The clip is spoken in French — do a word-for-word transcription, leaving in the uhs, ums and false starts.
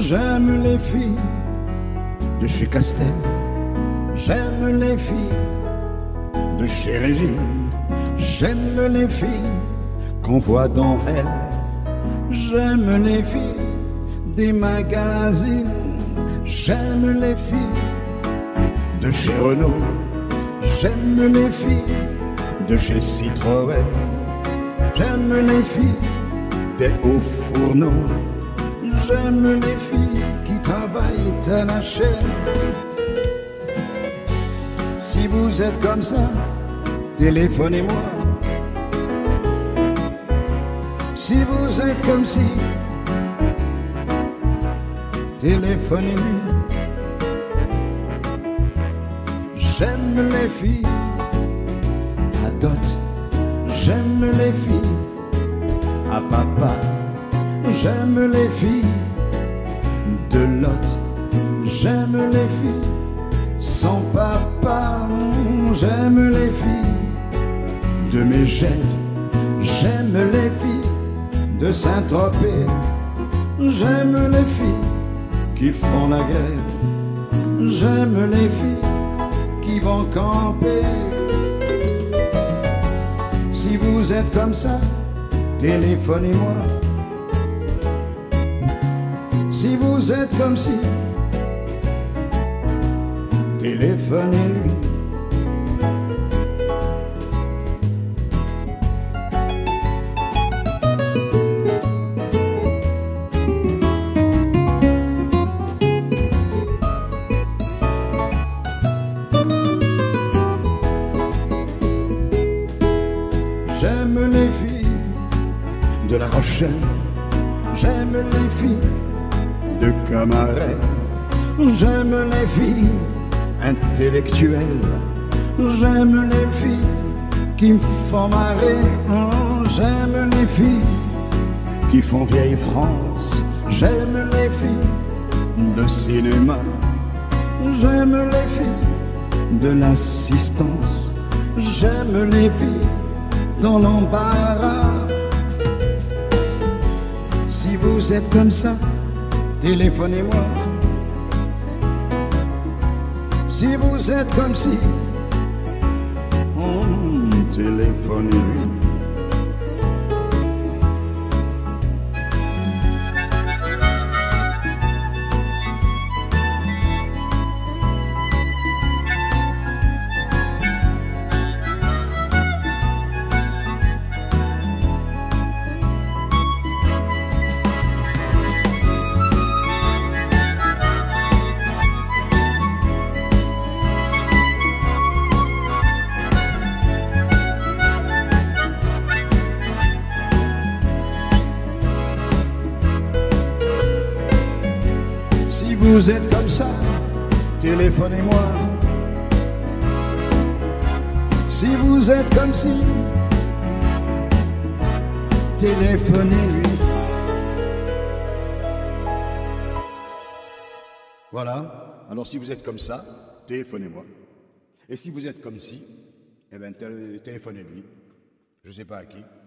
J'aime les filles de chez Castel, j'aime les filles de chez Régine, j'aime les filles qu'on voit dans elle, j'aime les filles des magazines, j'aime les filles de chez Renault, j'aime les filles de chez Citroën, j'aime les filles des hauts fourneaux, j'aime les filles qui travaillent à la chaîne. Si vous êtes comme ça, téléphonez-moi. Si vous êtes comme si, téléphonez-lui. J'aime les filles à dot, j'aime les filles à papa, j'aime les filles de Lot, j'aime les filles sans papa, j'aime les filles de Mégève, j'aime les filles de Saint-Tropez, j'aime les filles qui font la guerre, j'aime les filles qui vont camper. Si vous êtes comme ça, téléphonez-moi. Si vous êtes comme si, téléphonez-lui. J'aime les filles de La Rochelle, j'aime les filles de Camaret, j'aime les filles intellectuelles, j'aime les filles qui me font marrer, oh, j'aime les filles qui font vieille France, j'aime les filles de cinéma, j'aime les filles de l'assistance, j'aime les filles dans l'embarras. Si vous êtes comme ça, téléphonez-moi. Si vous êtes comme si, oh, téléphonez-lui. Si vous êtes comme ça, téléphonez-moi. Si vous êtes comme si, téléphonez-lui. Voilà. Alors si vous êtes comme ça, téléphonez-moi. Et si vous êtes comme si, eh bien téléphonez-lui. Je ne sais pas à qui.